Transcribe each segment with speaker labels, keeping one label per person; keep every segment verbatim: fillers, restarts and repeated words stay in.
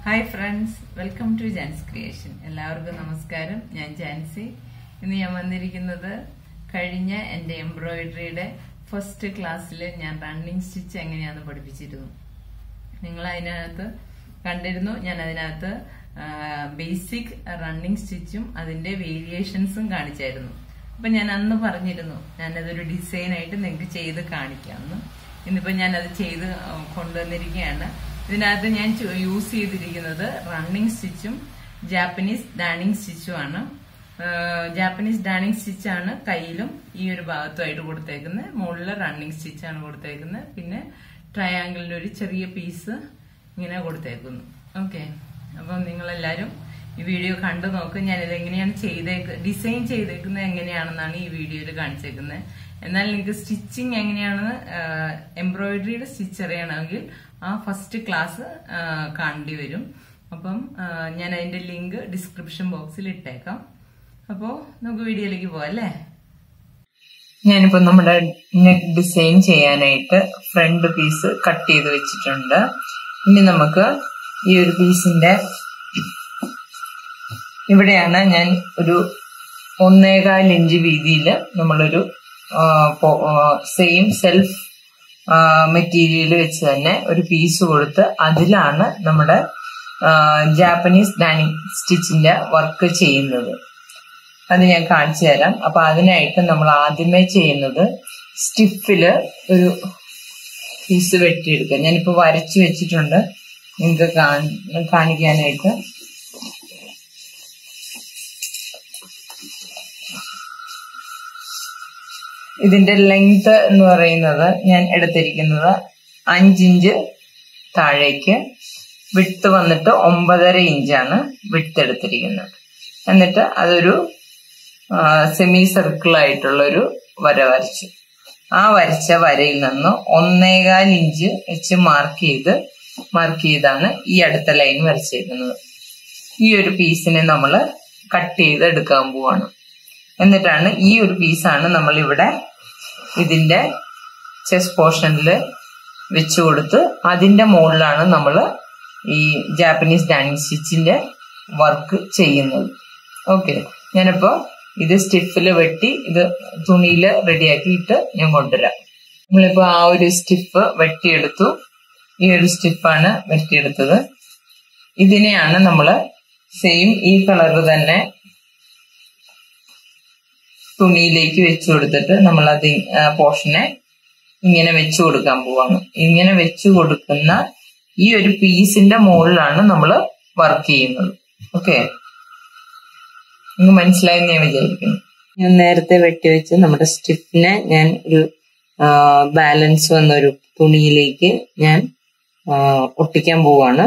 Speaker 1: Hi friends, welcome to Jans creation. എല്ലാവർക്കും നമസ്കാരം. ഞാൻ ജാൻസി. ഇന്ന് ഞാൻ വന്നിരിക്കുന്നത് കഴിഞ്ഞ എന്റെ എംബ്രോയിഡറിയുടെ ഫസ്റ്റ് ക്ലാസ്സിൽ ഞാൻ റണ്ണിങ് സ്റ്റിച്ച് എങ്ങനെയാണെന്ന് പഠിപ്പിച്ചിരുന്നു. നിങ്ങൾ അതിനകത്ത് കണ്ടിരുന്നു. ഞാൻ അതിനകത്ത് ബേസിക് റണ്ണിങ് സ്റ്റിച്ചും അതിന്റെ വേരിയേഷൻസും കാണിച്ചായിരുന്നു. അപ്പൊ ഞാൻ അന്ന് പറഞ്ഞിരുന്നു ഞാനതൊരു ഡിസൈനായിട്ട് നിങ്ങൾക്ക് ചെയ്ത് കാണിക്കാമെന്ന്. ഇന്നിപ്പോ ഞാൻ അത് ചെയ്ത് കൊണ്ടുവന്നിരിക്കുകയാണ്. ഇതിനകത്ത് ഞാൻ യൂസ് ചെയ്തിരിക്കുന്നത് റണ്ണിങ് സ്റ്റിച്ചും ജാപ്പനീസ് ഡാനിങ് സ്റ്റിച്ചും ആണ്. ജാപ്പനീസ് ഡാനിങ് സ്റ്റിച്ചാണ് കയ്യിലും ഈ ഒരു ഭാഗത്തുമായിട്ട് കൊടുത്തേക്കുന്നത്. മുകളിൽ റണ്ണിങ് സ്റ്റിച്ചാണ് കൊടുത്തേക്കുന്നത്. പിന്നെ ട്രയാങ്കിളിന്റെ ഒരു ചെറിയ പീസ് ഇങ്ങനെ കൊടുത്തേക്കുന്നു. ഓക്കെ, അപ്പം നിങ്ങളെല്ലാരും ഈ വീഡിയോ കണ്ടു നോക്ക്. ഞാനിത് എങ്ങനെയാണ് ചെയ്തേക്ക് ഡിസൈൻ ചെയ്തേക്കുന്നത് എങ്ങനെയാണെന്നാണ് ഈ വീഡിയോയിൽ കാണിച്ചേക്കുന്നത്. എന്നാൽ നിങ്ങൾക്ക് സ്റ്റിച്ചിങ് എങ്ങനെയാണെന്ന് എംബ്രോയിഡറിയുടെ സ്റ്റിച്ച് അറിയണമെങ്കിൽ ആ ഫസ്റ്റ് ക്ലാസ് കാണേണ്ടി വരും. അപ്പം ഞാൻ അതിന്റെ ലിങ്ക് ഡിസ്ക്രിപ്ഷൻ ബോക്സിൽ ഇട്ടേക്കാം. അപ്പോ നമുക്ക് വീഡിയോയിലേക്ക് പോവാം അല്ലേ. ഞാനിപ്പോ നമ്മുടെ നെക്ക് ഡിസൈൻ ചെയ്യാനായിട്ട് ഫ്രണ്ട് പീസ് കട്ട് ചെയ്ത് വെച്ചിട്ടുണ്ട്. ഇനി നമുക്ക് ഈ ഒരു പീസിന്റെ ഇവിടെയാണ് ഞാൻ ഒരു ഒന്നേകാൽ ഇഞ്ച് വീതിയിൽ നമ്മളൊരു സെയിം സെൽഫ് മെറ്റീരിയൽ വെച്ച് തന്നെ ഒരു പീസ് കൊടുത്ത് അതിലാണ് നമ്മുടെ ജാപ്പനീസ് ഡാനിങ് സ്റ്റിച്ചിന്റെ വർക്ക് ചെയ്യുന്നത്. അത് ഞാൻ കാണിച്ചു തരാം. അപ്പൊ അതിനായിട്ട് നമ്മൾ ആദ്യമേ ചെയ്യുന്നത് സ്റ്റിഫില് ഒരു പീസ് വെട്ടിയെടുക്കുക. ഞാനിപ്പോ വരച്ചു വെച്ചിട്ടുണ്ട് നിങ്ങൾക്ക് കാണിക്കാനായിട്ട്. ഇതിന്റെ ലെങ്ത് എന്ന് പറയുന്നത് ഞാൻ എടുത്തിരിക്കുന്നത് അഞ്ചിഞ്ച് താഴേക്ക്, വിഡ്ത്ത് വന്നിട്ട് ഒമ്പതര ഇഞ്ചാണ് വിഡ്ത്ത് എടുത്തിരിക്കുന്നത്. എന്നിട്ട് അതൊരു സെമി സർക്കിൾ ആയിട്ടുള്ള ഒരു വര വരച്ചു. ആ വരച്ച വരയിൽ നിന്ന് ഒന്നേകാൽ ഇഞ്ച് വെച്ച് മാർക്ക് ചെയ്ത് മാർക്ക് ചെയ്താണ് ഈ അടുത്ത ലൈൻ വരച്ചിരിക്കുന്നത്. ഈ ഒരു പീസിനെ നമ്മൾ കട്ട് ചെയ്ത് എടുക്കാൻ പോവാണ്. എന്നിട്ടാണ് ഈ ഒരു പീസാണ് നമ്മൾ ഇവിടെ ഇതിന്റെ ചെസ്റ്റ് പോർഷനിൽ വെച്ചു കൊടുത്ത് അതിന്റെ മുകളിലാണ് നമ്മൾ ഈ ജാപ്പനീസ് ഡാനിങ് സ്റ്റിച്ചിന്റെ വർക്ക് ചെയ്യുന്നത്. ഓക്കെ, ഞാനിപ്പോ ഇത് സ്റ്റിഫില് വെട്ടി ഇത് തുണിയിൽ റെഡിയാക്കിയിട്ട് ഞാൻ കൊണ്ടുവരാം. നമ്മളിപ്പോ ആ ഒരു സ്റ്റിഫ് വെട്ടിയെടുത്തു. ഈ ഒരു സ്റ്റിഫാണ് വെട്ടിയെടുത്തത്. ഇതിനെയാണ് നമ്മള് സെയിം ഈ കളറ് തന്നെ തുണിയിലേക്ക് വെച്ചു കൊടുത്തിട്ട് നമ്മൾ അത് പോർഷനെ ഇങ്ങനെ വെച്ചു കൊടുക്കാൻ പോവാണ്. ഇങ്ങനെ വെച്ചു കൊടുക്കുന്ന ഈ ഒരു പീസിന്റെ മുകളിലാണ് നമ്മൾ വർക്ക് ചെയ്യുന്നത്. ഓക്കെ, നിങ്ങൾക്ക് മനസ്സിലായെന്ന് ഞാൻ വിചാരിക്കുന്നു. ഞാൻ നേരത്തെ വെട്ടിവെച്ച് നമ്മുടെ സ്റ്റിഫിനെ ഞാൻ ഒരു ബാലൻസ് വന്ന ഒരു തുണിയിലേക്ക് ഞാൻ ഒട്ടിക്കാൻ പോവാണ്.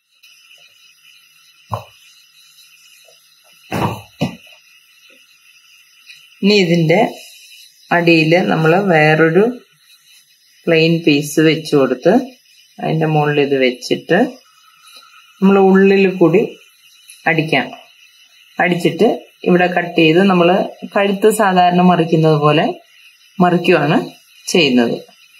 Speaker 1: ഇനി ഇതിന്റെ അടിയിൽ നമ്മൾ വേറൊരു പ്ലെയിൻ പീസ് വെച്ച് കൊടുത്ത് അതിന്റെ മുകളിൽ ഇത് വെച്ചിട്ട് നമ്മൾ ഉള്ളിൽ കൂടി അടിക്കാം. അടിച്ചിട്ട് ഇവിടെ കട്ട് ചെയ്ത് നമ്മൾ കഴുത്ത് സാധാരണ മറിക്കുന്നത് പോലെ മറിക്കുവാണ് ചെയ്യുന്നത്.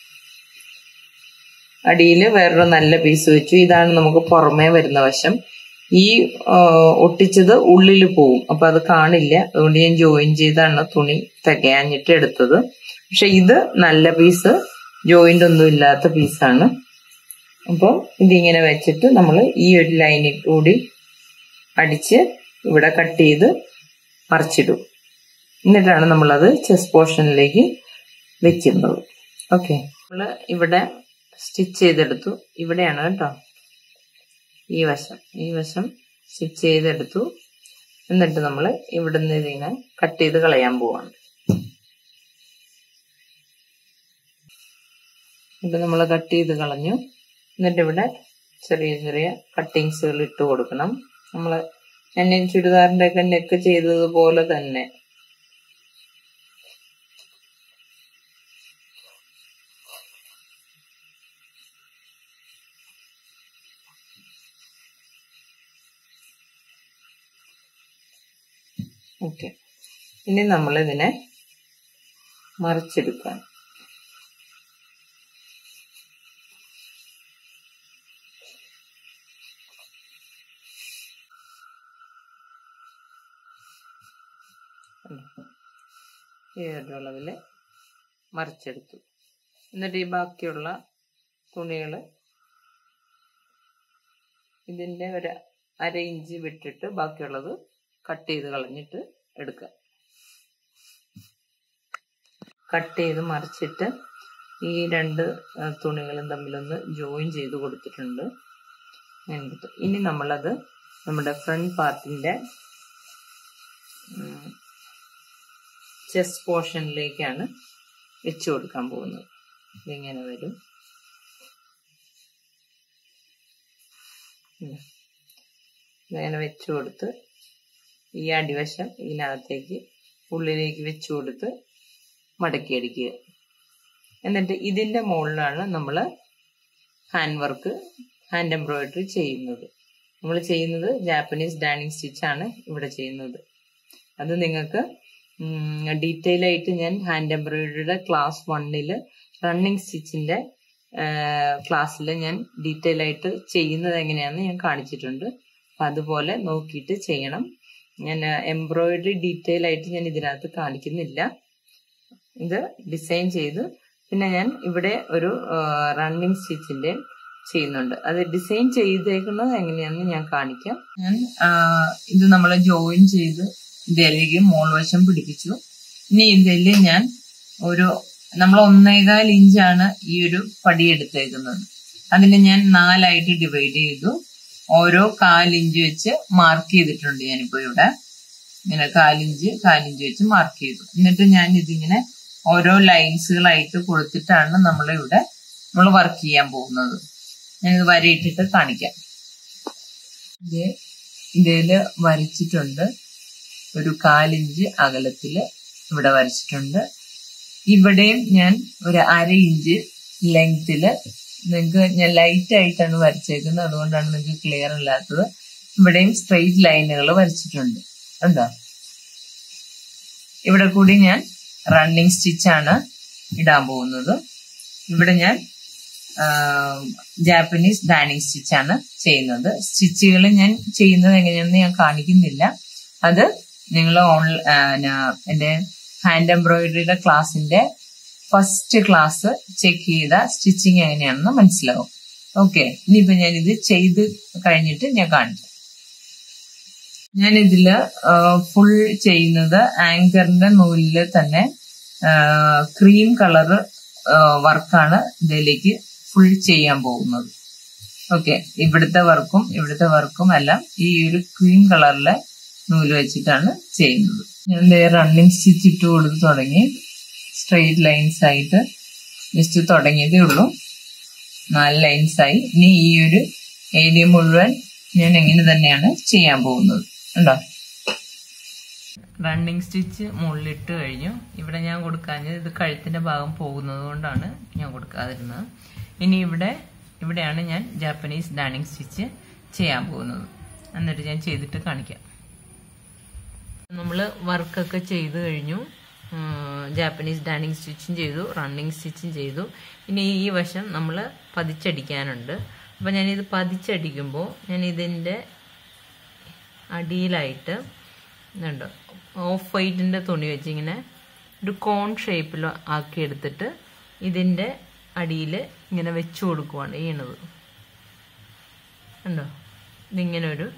Speaker 1: അടിയിൽ വേറൊരു നല്ല പീസ് വെച്ചു. ഇതാണ് നമുക്ക് പുറമേ വരുന്ന വശം. ഈ ഒട്ടിച്ചത് ഉള്ളിൽ പോവും, അപ്പൊ അത് കാണില്ല. അതുകൊണ്ട് ഞാൻ ജോയിൻ ചെയ്താണ് തുണി തികയാഞ്ഞിട്ട് എടുത്തത്. പക്ഷെ ഇത് നല്ല പീസ്, ജോയിന്റ് ഒന്നും ഇല്ലാത്ത പീസാണ്. അപ്പോൾ ഇതിങ്ങനെ വെച്ചിട്ട് നമ്മൾ ഈ ഒരു ലൈനിൽ കൂടി അടിച്ച് ഇവിടെ കട്ട് ചെയ്ത് മറിച്ചിടും. എന്നിട്ടാണ് നമ്മളത് ചെസ്റ്റ് പോർഷനിലേക്ക് വെക്കുന്നത്. ഓക്കെ, നമ്മൾ ഇവിടെ സ്റ്റിച്ച് ചെയ്തെടുത്തു. ഇവിടെയാണ് കേട്ടോ ഈ വശം ഈ വശം സ്റ്റിച്ച് ചെയ്തെടുത്തു. എന്നിട്ട് നമ്മൾ ഇവിടുന്ന് ഇതിങ്ങനെ കട്ട് ചെയ്ത് കളയാൻ പോവാണ്. ഇത് നമ്മൾ കട്ട് ചെയ്ത് കളഞ്ഞു. എന്നിട്ട് ഇവിടെ ചെറിയ ചെറിയ കട്ടിങ്സുകൾ ഇട്ട് കൊടുക്കണം. നമ്മൾ ഞാൻ ചുരിദാറിന്റെ ഒക്കെ നെക്ക് ചെയ്തതുപോലെ തന്നെ. ഓക്കെ, ഇനി നമ്മൾ ഇതിനെ മറിച്ചെടുക്കാം. ഈ ഒരു അളവിൽ മറിച്ചെടുത്തു. എന്നിട്ട് ഈ ബാക്കിയുള്ള തുണികൾ ഇതിൻ്റെ ഒരു അര ഇഞ്ച് വിട്ടിട്ട് ബാക്കിയുള്ളത് കട്ട് ചെയ്ത് കളഞ്ഞിട്ട് എടുക്കുക. കട്ട് ചെയ്ത് മറിച്ചിട്ട് ഈ രണ്ട് തുണികളും തമ്മിലൊന്ന് ജോയിൻ ചെയ്ത് കൊടുത്തിട്ടുണ്ട്. ഇനി നമ്മളത് നമ്മുടെ ഫ്രണ്ട് പാർട്ടിൻ്റെ ചെസ്റ്റ് പോർഷനിലേക്കാണ് വെച്ച് കൊടുക്കാൻ പോകുന്നത്. ഇതിങ്ങനെ വരും. ഇങ്ങനെ വെച്ച് കൊടുത്ത് ഈ അടിവശം ഇതിനകത്തേക്ക് ഉള്ളിലേക്ക് വെച്ച് കൊടുത്ത് മടക്കിയടിക്കുക. എന്നിട്ട് ഇതിൻ്റെ മുകളിലാണ് നമ്മൾ ഹാൻഡ് വർക്ക്, ഹാൻഡ് എംബ്രോയിഡറി ചെയ്യുന്നത്. നമ്മൾ ചെയ്യുന്നത് ജാപ്പനീസ് ഡാനിങ് സ്റ്റിച്ചാണ് ഇവിടെ ചെയ്യുന്നത്. അത് നിങ്ങൾക്ക് ഡീറ്റെയിൽ ആയിട്ട് ഞാൻ ഹാൻഡ് എംബ്രോയിഡറിയുടെ ക്ലാസ് വണ്ണിൽ റണ്ണിങ് സ്റ്റിച്ചിൻ്റെ ക്ലാസ്സിൽ ഞാൻ ഡീറ്റെയിൽ ആയിട്ട് ചെയ്യുന്നത് എങ്ങനെയാണെന്ന് ഞാൻ കാണിച്ചിട്ടുണ്ട്. അപ്പം അതുപോലെ നോക്കിയിട്ട് ചെയ്യണം. ഞാൻ എംബ്രോയിഡറി ഡീറ്റെയിൽ ആയിട്ട് ഞാൻ ഇതിനകത്ത് കാണിക്കുന്നില്ല. ഇത് ഡിസൈൻ ചെയ്ത് പിന്നെ ഞാൻ ഇവിടെ ഒരു റണ്ണിങ് സ്റ്റിച്ചിൻ്റെ ചെയ്യുന്നുണ്ട്. അത് ഡിസൈൻ ചെയ്തേക്കുന്നത് എങ്ങനെയാണെന്ന് ഞാൻ കാണിക്കാം. ഞാൻ ഇത് നമ്മൾ ജോയിൻ ചെയ്ത് ഇതിലേക്ക് മോൾ വശം പിടിപ്പിച്ചു. ഇനി ഇതിൽ ഞാൻ ഒരു നമ്മൾ ഒന്നേകാൽ ഇഞ്ചാണ് ഈ ഒരു പടി എടുത്തേക്കുന്നത്. അതിന് ഞാൻ നാലായിട്ട് ഡിവൈഡ് ചെയ്തു. ഓരോ കാലിഞ്ച് വെച്ച് മാർക്ക് ചെയ്തിട്ടുണ്ട്. ഞാനിപ്പോ ഇവിടെ ഇങ്ങനെ കാലിഞ്ച് കാലിഞ്ച് വെച്ച് മാർക്ക് ചെയ്തു. എന്നിട്ട് ഞാൻ ഇതിങ്ങനെ ഓരോ ലൈൻസുകളായിട്ട് കൊടുത്തിട്ടാണ് നമ്മളിവിടെ നമ്മൾ വർക്ക് ചെയ്യാൻ പോകുന്നത്. ഞാനിത് വരയിട്ടിട്ട് കാണിക്കാം. ഇത് ഇതില് വരച്ചിട്ടുണ്ട്. ഒരു കാലിഞ്ച് അകലത്തില് ഇവിടെ വരച്ചിട്ടുണ്ട്. ഇവിടെയും ഞാൻ ഒരു അര ഇഞ്ച് ലെങ്തില്, നിങ്ങൾക്ക് ഞാൻ ലൈറ്റ് ആയിട്ടാണ് വരച്ചേക്കുന്നത്, അതുകൊണ്ടാണ് നിങ്ങൾക്ക് ക്ലിയർ അല്ലാത്തത്. ഇവിടെയും സ്ട്രെയിറ്റ് ലൈനുകൾ വരച്ചിട്ടുണ്ട്. എന്താ ഇവിടെ കൂടി ഞാൻ റണ്ണിങ് സ്റ്റിച്ചാണ് ഇടാൻ പോകുന്നത്. ഇവിടെ ഞാൻ ജാപ്പനീസ് ഡാനിങ് സ്റ്റിച്ചാണ് ചെയ്യുന്നത്. സ്റ്റിച്ചുകൾ ഞാൻ ചെയ്യുന്നത് എങ്ങനെയാണെന്ന് ഞാൻ കാണിക്കുന്നില്ല. അത് നിങ്ങൾ ഓൺ എൻ്റെ ഹാൻഡ് എംബ്രോയിഡറിയുടെ ക്ലാസ്സിന്റെ ഫസ്റ്റ് ക്ലാസ് ചെക്ക് ചെയ്ത സ്റ്റിച്ചിങ് എങ്ങനെയാണെന്ന് മനസ്സിലാവും. ഓക്കെ, ഇനിയിപ്പോ ഞാൻ ഇത് ചെയ്ത് കഴിഞ്ഞിട്ട് ഞാൻ കാണിക്കാം. ഞാൻ ഇതില് ഫുൾ ചെയ്യുന്നത് ആങ്കറിന്റെ നൂലില് തന്നെ ക്രീം കളറ് വർക്കാണ് ഇതിലേക്ക് ഫുൾ ചെയ്യാൻ പോകുന്നത്. ഓക്കെ, ഇവിടുത്തെ വർക്കും ഇവിടുത്തെ വർക്കും എല്ലാം ഈ ഒരു ക്രീം കളറിലെ നൂല് വെച്ചിട്ടാണ് ചെയ്യുന്നത്. ഞാൻ റണ്ണിങ് സ്റ്റിച്ച് ഇട്ട് കൊടുത്ത് തുടങ്ങി. സ്ട്രെയിറ്റ് ലൈൻസ് ആയിട്ട് ജസ്റ്റ് തുടങ്ങിയതേ ഉള്ളൂ. നാല് ലൈൻസ് ആയി. ഇനി ഈ ഒരു ഏരിയ മുഴുവൻ ഞാൻ എങ്ങനെ തന്നെയാണ് ചെയ്യാൻ പോകുന്നത്. ഉണ്ടോ, റണ്ണിങ് സ്റ്റിച്ച് മുകളിലിട്ട് കഴിഞ്ഞു. ഇവിടെ ഞാൻ കൊടുക്കാഞ്ഞത് ഇത് കഴുത്തിന്റെ ഭാഗം പോകുന്നത് കൊണ്ടാണ് ഞാൻ കൊടുക്കാതിരുന്നത്. ഇനി ഇവിടെ ഇവിടെയാണ് ഞാൻ ജാപ്പനീസ് ഡാനിങ് സ്റ്റിച്ച് ചെയ്യാൻ പോകുന്നത്. എന്നിട്ട് ഞാൻ ചെയ്തിട്ട് കാണിക്കാം. നമ്മൾ വർക്കൊക്കെ ചെയ്ത് കഴിഞ്ഞു. ജാപ്പനീസ് ഡാനിങ് സ്റ്റിച്ചും ചെയ്തു, റണ്ണിങ് സ്റ്റിച്ചും ചെയ്തു. ഇനി ഈ വശം നമ്മൾ പതിച്ചടിക്കാനുണ്ട്. അപ്പം ഞാനിത് പതിച്ചടിക്കുമ്പോൾ ഞാൻ ഇതിൻ്റെ അടിയിലായിട്ട് ഇതുണ്ട് ഓഫ് വൈറ്റിൻ്റെ തുണി വെച്ച് ഇങ്ങനെ ഒരു കോൺ ഷേപ്പിൽ ആക്കി എടുത്തിട്ട് ഇതിൻ്റെ അടിയിൽ ഇങ്ങനെ വെച്ചു കൊടുക്കുവാണ് ചെയ്യണത്. ഉണ്ടോ, ഇതിങ്ങനെ ഒരു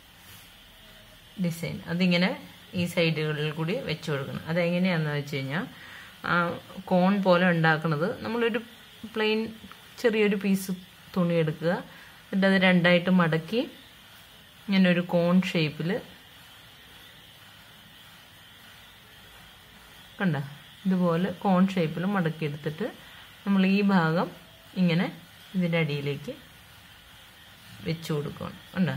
Speaker 1: ഡിസൈൻ അതിങ്ങനെ ഈ സൈഡുകളിൽ കൂടി വെച്ചു കൊടുക്കണം. അതെങ്ങനെയാണെന്ന് വെച്ച് കഴിഞ്ഞാൽ കോൺ പോലെ ഉണ്ടാക്കുന്നത്, നമ്മളൊരു പ്ലെയിൻ ചെറിയൊരു പീസ് തുണി എടുക്കുക, എന്നിട്ട് അത് രണ്ടായിട്ട് മടക്കി ഇങ്ങനെ ഒരു കോൺ ഷേപ്പിൽ കണ്ട ഇതുപോലെ കോൺ ഷേപ്പിൽ മടക്കിയെടുത്തിട്ട് നമ്മൾ ഈ ഭാഗം ഇങ്ങനെ ഇതിൻ്റെ അടിയിലേക്ക് വെച്ചു കൊടുക്കണം. കണ്ടോ,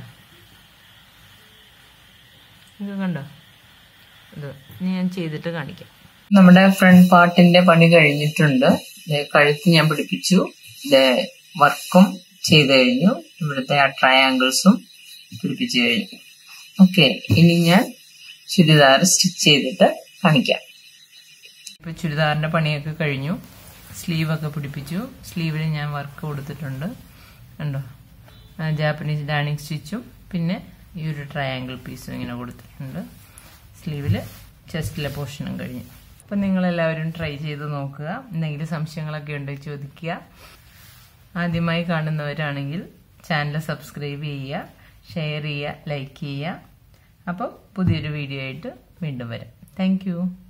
Speaker 1: ഇത് കണ്ടോ, ഇത് ഇനി ഞാൻ ചെയ്തിട്ട് കാണിക്കാം. നമ്മുടെ ഫ്രണ്ട് പാർട്ടിന്റെ പണി കഴിഞ്ഞിട്ടുണ്ട്. കഴുത്ത് ഞാൻ പിടിപ്പിച്ചു, വർക്കും ചെയ്ത് കഴിഞ്ഞു, ഇവിടുത്തെ ആ ട്രയാങ്കിൾസും പിടിപ്പിച്ചു കഴിഞ്ഞു. ഓക്കെ, ഇനി ഞാൻ ചുരിദാർ സ്റ്റിച്ച് ചെയ്തിട്ട് കാണിക്കാം. ഇപ്പൊ ചുരിദാറിന്റെ പണിയൊക്കെ കഴിഞ്ഞു. സ്ലീവൊക്കെ പിടിപ്പിച്ചു. സ്ലീവിൽ ഞാൻ വർക്ക് കൊടുത്തിട്ടുണ്ട്. കണ്ടോ, ജാപ്പനീസ് ഡാനിങ് സ്റ്റിച്ചും പിന്നെ ഈ ഒരു ട്രയാങ്കിൾ പീസും ഇങ്ങനെ കൊടുത്തിട്ടുണ്ട്. സ്ലീവിൽ ചെസ്റ്റിലെ പോർഷനും കഴിഞ്ഞു. അപ്പം നിങ്ങളെല്ലാവരും ട്രൈ ചെയ്ത് നോക്കുക. എന്തെങ്കിലും സംശയങ്ങളൊക്കെ ഉണ്ടെങ്കിൽ ചോദിക്കുക. ആദ്യമായി കാണുന്നവരാണെങ്കിൽ ചാനൽ സബ്സ്ക്രൈബ് ചെയ്യുക, ഷെയർ ചെയ്യുക, ലൈക്ക് ചെയ്യുക. അപ്പോൾ പുതിയൊരു വീഡിയോ ആയിട്ട് വീണ്ടും വരാം. താങ്ക്